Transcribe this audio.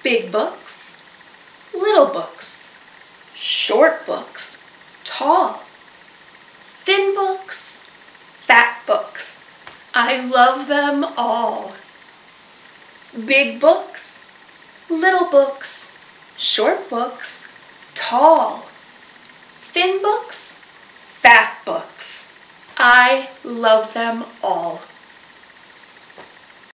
Big books, little books, short books, tall, thin books, fat books. I love them all. Big books, little books, short books, tall, thin books, fat books. I love them all.